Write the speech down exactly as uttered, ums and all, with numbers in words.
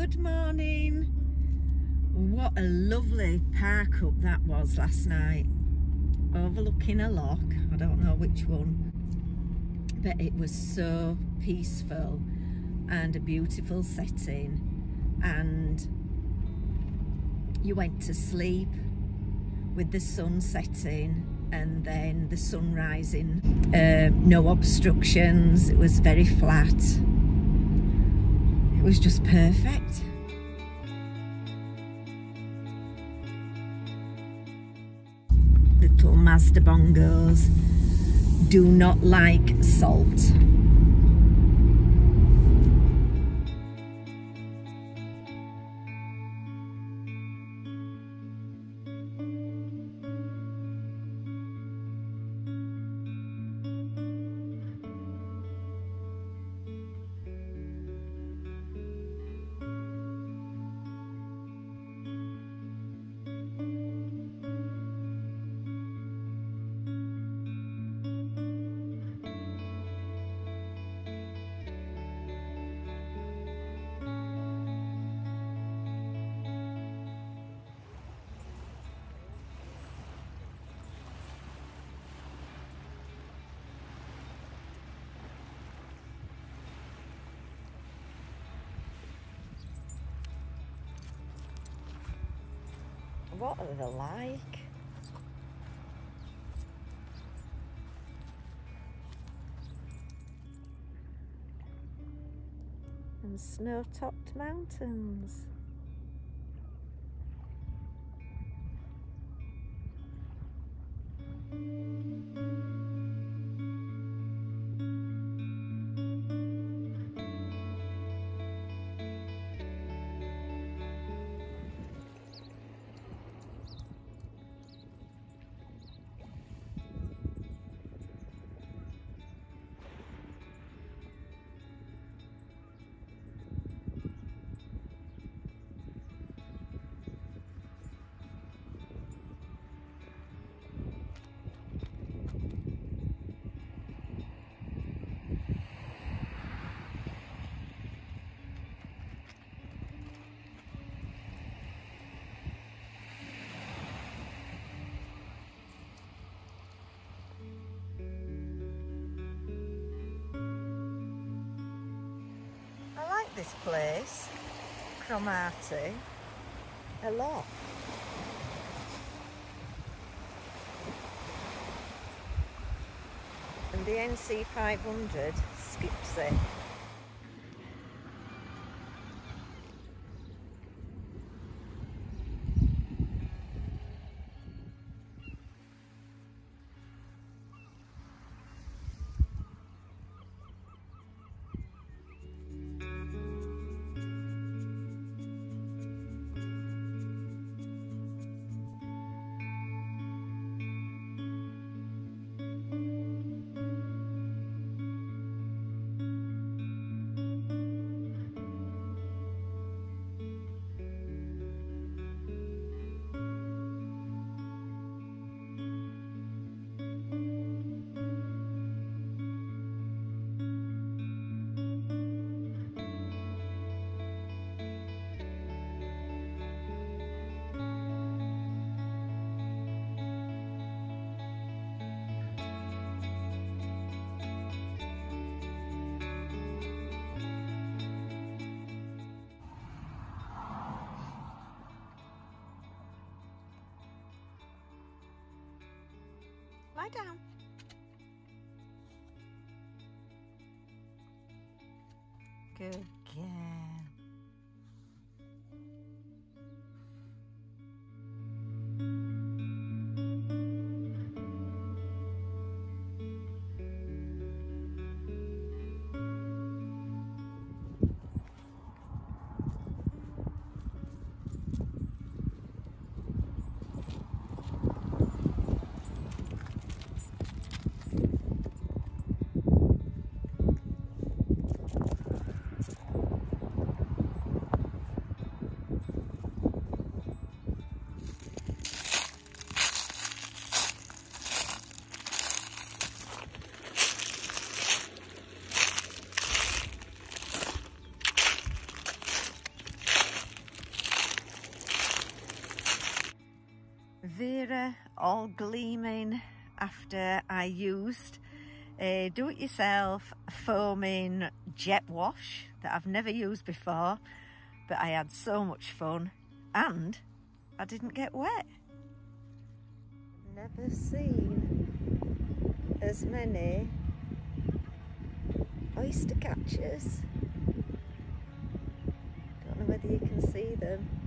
Good morning. What a lovely park up that was last night, overlooking a loch. I don't know which one, but it was so peaceful and a beautiful setting, and you went to sleep with the sun setting and then the sun rising. Uh, no obstructions, it was very flat. It was just perfect. Little Mazda Bongos do not like salt. What are they like? And snow-topped mountains. This place, Cromarty, a lot. And the N C five hundred skips it. Lie down. Good girl. Vera all gleaming after I used a do-it-yourself foaming jet wash that I've never used before, but I had so much fun and I didn't get wet. Never seen as many oyster catchers. Don't know whether you can see them.